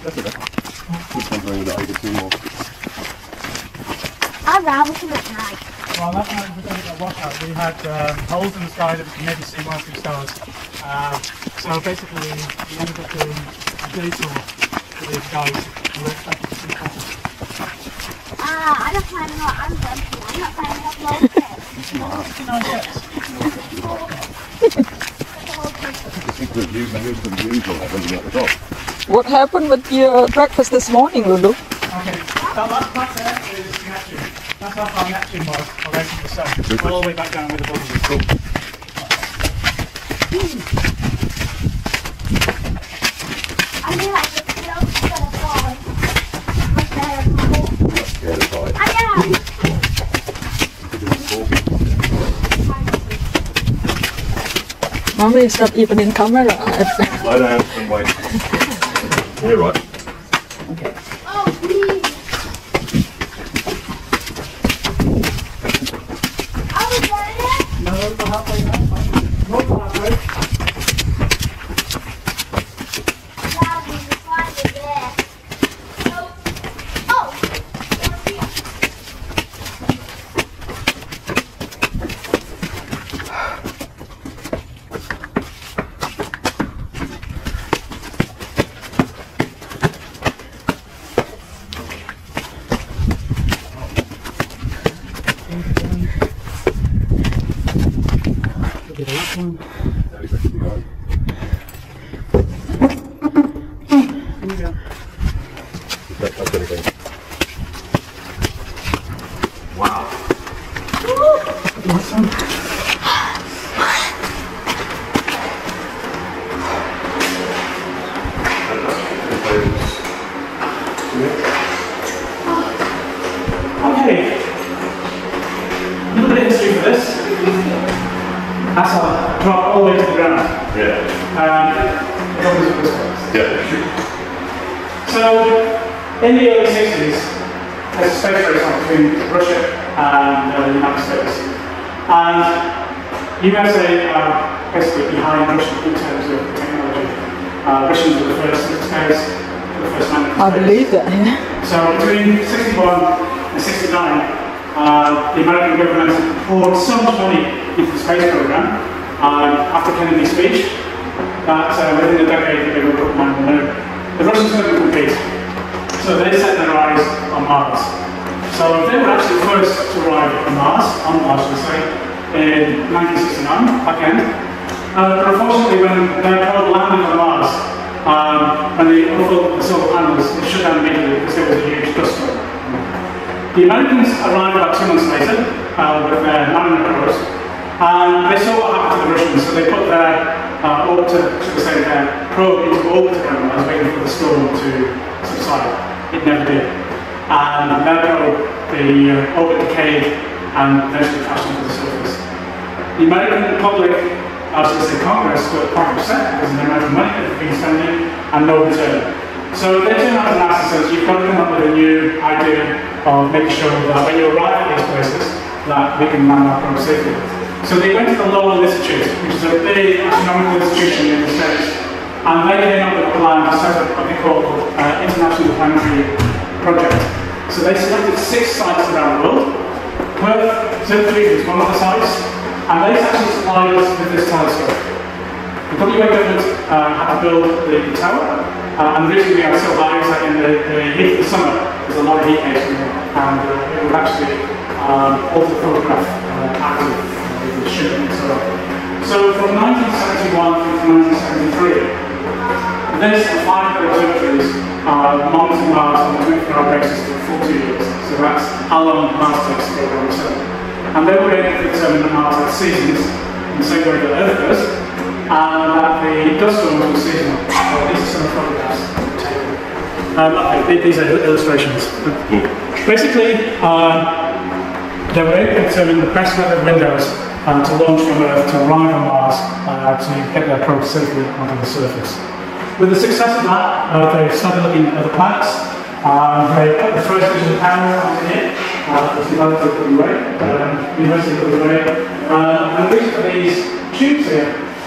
That's it. Just wondering that I could see more. I'd rather come at night. Well, last night we did a washout. We had holes in the sky that we could maybe see 1 or 2 stars. So basically, we ended up doing a day tour for these guys who were expected to see better. I'm not planning on, I'm jumping. I'm not planning on low pets. 69 steps. What happened with your breakfast this morning, Lulu? Okay, that last part there is Neptune. That's how far Neptune was away from the sun. All the way back down with the bubbles. I feel like the clothes are going to fall. I'm scared of my Scared of heights. I am. Mommy is not even in camera. Lie down and wait. You're right. Okay. Oh, please. Are we going in? No, we're halfway now. More than halfway. Now we can find it there. Oh. Wow. Okay. A little bit of history for this. That's a drop all the way to the ground. Yeah. It always was this way. Yeah. So, in the early 60s, there's a space race on between Russia and the United States. And USA are basically behind Russia in terms of technology. Russians were the first into space, the first man into I space. believe that, yeah. So between 61 and 69, the American government poured so much money into the space program after Kennedy's speech that within a decade they would put man on the moon. The Russians couldn't compete, so they set their eyes on Mars. So they were actually first to arrive on Mars, should I say, in 1969, back end. But unfortunately, when their probe landed on Mars, when they unfolded the solar panels, it shut down immediately because there was a huge dust storm. The Americans arrived about 2 months later with their mariner probes, and they saw what happened to the Russians, so they put their orbiter, should I say, their probe into orbit around Mars, waiting for the storm to subside. It never did. And their probe, the orbit decayed and eventually crashed onto the surface. The American public, should I say, Congress, were quite upset because of the amount of money that had been spending and no return. So they turned out to NASA and says, you've got to come up with a new idea of making sure that when you arrive at these places, that we can land our probe safely. So they went to the Lowell Institute, which is a big astronomical institution in the States, and they came up with a plan to set up what they call International Planetary Project. So they selected 6 sites around the world. Perth, Zurich is one of the sites, and they actually supplied us with this telescope. The WA government had to build the tower, and the reason we are so high is that in the heat of the summer, there's a lot of heat waves in there, and it would actually alter the photograph actively. So from 1971 to 1973, this and 5 observatories monitored Mars on a 24-hour basis for 40 years. So that's how long Mars takes to go around the sun. And they were able to determine that Mars had seasons in the same way that Earth does, and that the dust storms were seasonal. These are some photographs. These are illustrations. Basically, they were able to determine the best weather windows to launch from Earth, to arrive on Mars, to get their probe safely onto the surface. With the success of that, they started looking at other planets. They put the first digital camera onto here, that was developed at WA, University of WA. And the reason for these tubes here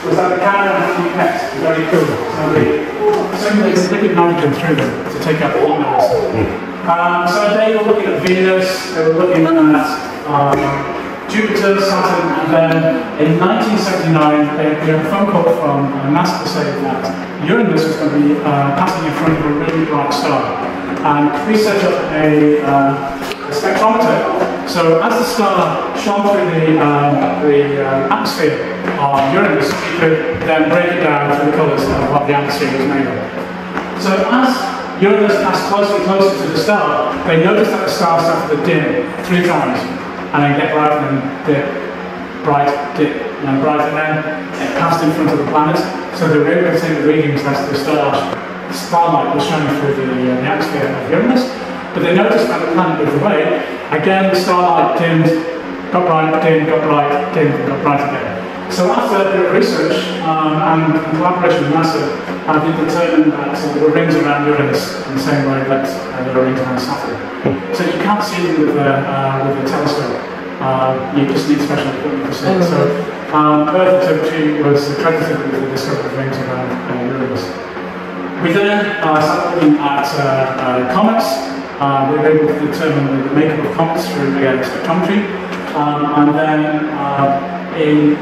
was that the camera had to be kept very cool. So they simulated liquid nitrogen through them to take out the heat levels. So they were looking at Venus, they were looking at Jupiter, Saturn, and then in 1979 they had a phone call from NASA to say that Uranus was going to be passing in front of a really bright star. And we set up a spectrometer. So as the star shone through the atmosphere of Uranus, you could then break it down through the colours of what the atmosphere was made of. So as Uranus passed closer and closer to the star, they noticed that the star started to dim 3 times, and then get bright and then dip, bright, dip, and then bright, and then it passed in front of the planet. So they were able to take the readings as the starlight was shining through the atmosphere of Uranus. But they noticed when the planet moved away, again the starlight dimmed, got bright, dimmed, got bright, dimmed, got bright again. So after a bit of research and in collaboration with NASA, they determined that there were rings around Uranus in the same way that there are rings around Saturn. So you can't see them with a telescope. You just need special equipment to see it. So Earth observatory was credited with the discovery of rings around Uranus. We then started looking at comets. We were able to determine the makeup of comets through spectrometry, and then in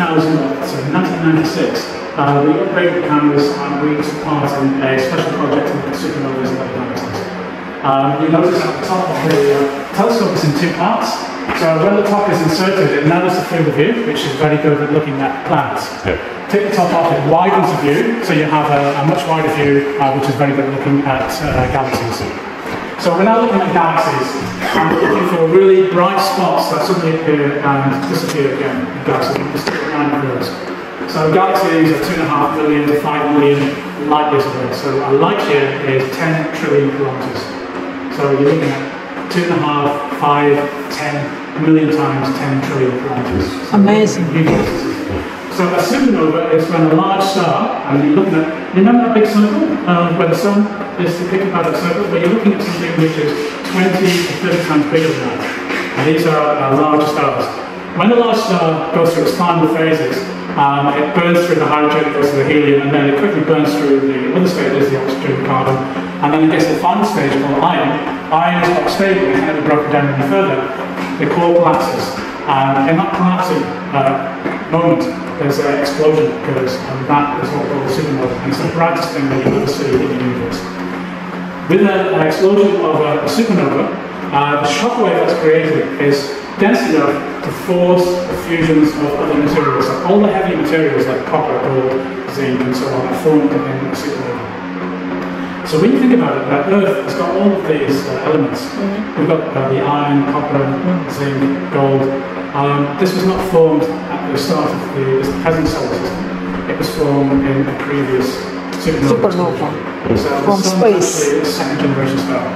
1996 we upgraded the cameras and we took part in a special project to look at supernovas and other galaxies. You notice at the top of the telescope is in 2 parts. So when the top is inserted, it narrows the field of view, which is very good at looking at planets. Yeah. Take the top off, it widens the view, so you have a much wider view, which is very good at looking at galaxies. So we're now looking at galaxies, and we're looking for really bright spots that suddenly appear and disappear again in galaxies. We just remind of those. So galaxies are 2.5 million to 5 million light years away. So a light year is 10 trillion kilometers. So you're looking at 2.5, 5, 10 million times 10 trillion kilometers. So amazing. So a supernova is when a large star, and you're looking at, remember that big circle where the sun is depicted by that circle, but you're looking at something which is 20 to 30 times bigger than that. And these are large stars. When a large star goes through its final phases, it burns through the hydrogen, it goes to the helium, and then it quickly burns through the other stages, the oxygen and carbon, and then it gets to the final stage called iron. Iron is not stable, it can't be broken down any further. The core collapses. And in that collapsing moment, there's an explosion that occurs, and that is what we call a supernova. And it's the brightest thing that you'll ever see in the universe. With an explosion of a supernova, the shock wave that's created is dense enough to force the fusions of other materials. So all the heavy materials like copper, gold, zinc, and so on are formed in a supernova. So when you think about it, Earth has got all of these elements. We've got the iron, copper, zinc, gold. This was not formed at the start of the present solar system. It was formed in a previous supernova. So from space. A second generation star.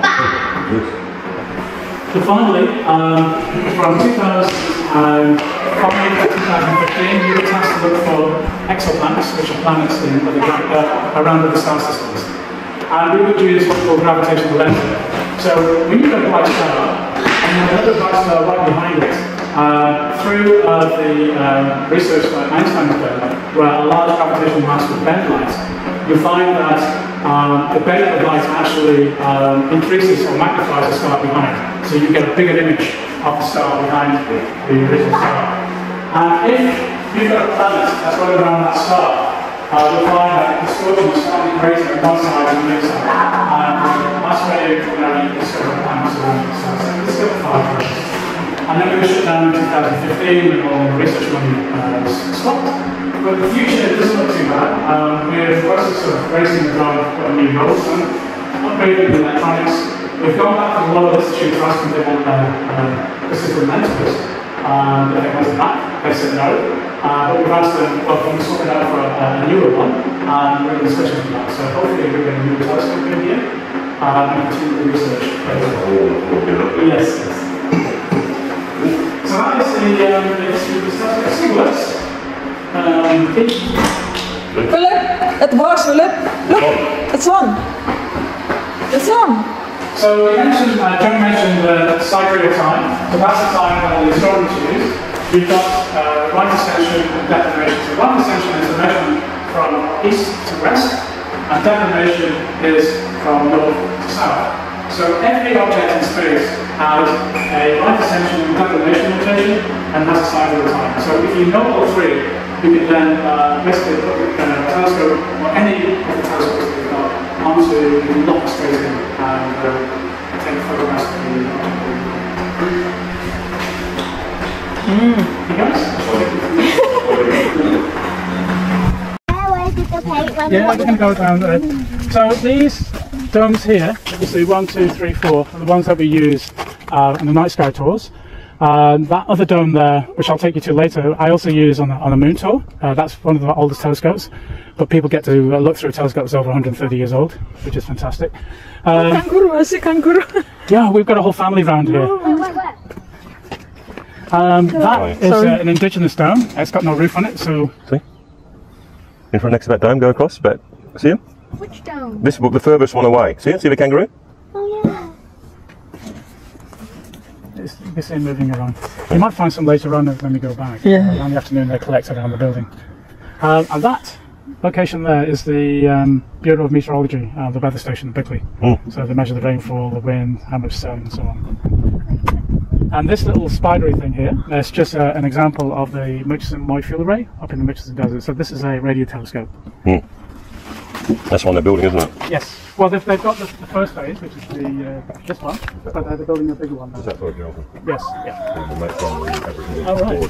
So finally, from 2005 to 2015, we were tasked to look for exoplanets, which are planets in around other star systems. And we would use what's called gravitational lensing. So when you've got a bright star, and you have another bright star right behind it, through the research that Einstein has done, where a large gravitational mass would bend light, you find that the bend of light actually increases or magnifies the star behind. So you get a bigger image of the star behind the original star. And if you've got a planet that's running around that star, you'll find that the distortion is slightly greater on one side than the other side. And that's where you discover the planets around the star. So it's still 5 years. And then we were shut down in 2015 when all the research money was stopped. But the future doesn't look too bad. We're in the process of racing the ground for a new road, upgrading the electronics. We've gone back to the Royal Institute to ask them if they want a system mentors. If they wanted that, they said no. But we've asked them, well, can we swap it out for a newer one? And we're in discussions with that. So hopefully we're getting a new telescope in here and continue the research. Yes. So that is the history of the stuff. Let's see what else. Philip, it works, Philip. Look, it's on. It's on. So John mentioned the sidereal time. So that's the time that the astronomers use. We've got right ascension and declination. So right ascension is a measurement from east to west, and declination is from north to south. So every object in space has a right ascension and declination rotation and has a side of the time. So if you know all three, you can then basically put a telescope or any of the telescopes that you've got onto the lock space in and take photographs of the object. You guys? Yeah, we're going to go down there. So these domes here, you see 1, 2, 3, 4, are the ones that we use in the night sky tours. That other dome there, which I'll take you to later, I also use on a moon tour. That's one of the oldest telescopes, but people get to look through telescopes over 130 years old, which is fantastic. Kangaroo, I see kangaroo. Yeah, we've got a whole family around here. That is an indigenous dome. It's got no roof on it, so... See? In front next to that dome, go across, but see him? Which dome? This the furthest one away. See it? See the kangaroo? Oh yeah. You can see him moving around. You might find some later on when we go back. Yeah. In the afternoon they collect around the building. And that location there is the Bureau of Meteorology, the weather station in Bickley. So they measure the rainfall, the wind, how much sun and so on. And this little spidery thing here, that's just an example of the Murchison Moyfield Array up in the Murchison Desert. So this is a radio telescope. That's one they're building, isn't it? Yes. Well, they've got the first phase, which is the this one, but they're building a bigger one now. Is that for example? Yes. Yeah. The next one, everything Oh, right.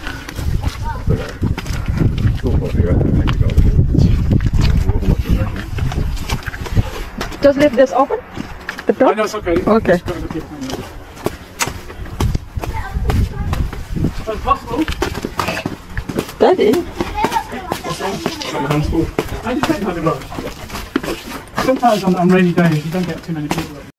Just leave this open? The door? Oh, no, it's okay. Okay. Just going to keep it. So it's possible. Daddy? I just take another road. Sometimes on rainy days you don't get too many people.